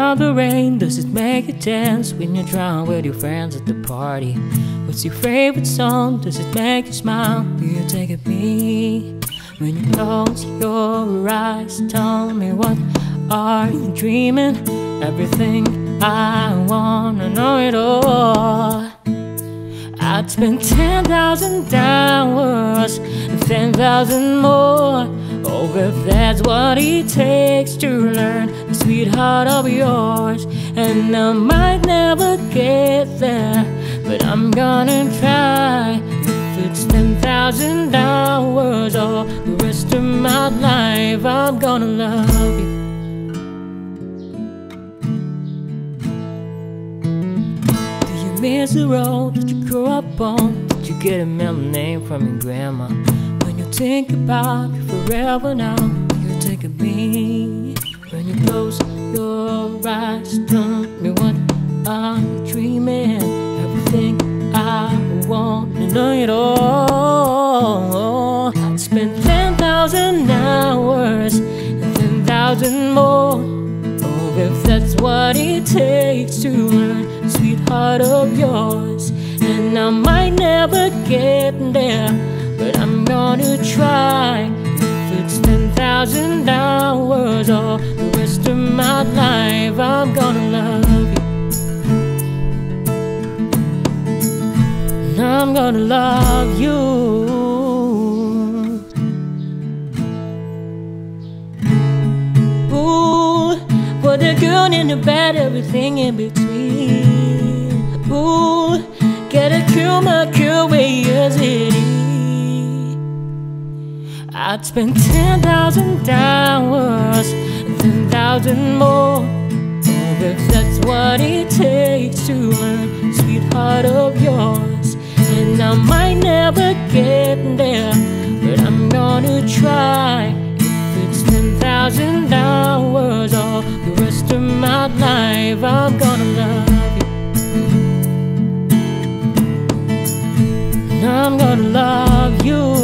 about the rain? Does it make you dance when you're drunk with your friends at the party? What's your favorite song? Does it make you smile? Do you take a peek? When you close your eyes, tell me, what are you dreaming? Everything I wanna know it all. I'd spend 10,000 hours and 10,000 more. Oh, if that's what it takes to learn the sweetheart of yours. And I might never get there, but I'm gonna try. If it's 10,000 hours or the rest of my life, I'm gonna love you. Do you miss the road that you grew up on? Did you get a middle name from your grandma? When you think about it forever now, you take a beat. When you close your eyes, tell me, what are you dreaming? Everything I want to know it all. I'd spend 10,000 hours and 10,000 more. Oh, if that's what it takes to learn the sweetheart of yours. And I might never get there, but I'm gonna try. If it's 10,000 hours or the rest of my life, I'm gonna love you. And I'm gonna love you. Ooh, for the good and the bad, everything in between. Ooh, get a curiosity. I'd spend 10,000 hours and 10,000 more. Oh, if that's what it takes to learn the sweetheart of yours. And I might never get there, but I'm gonna try. If it's 10,000 hours or the rest of my life, I'm gonna love you. And I'm gonna love you.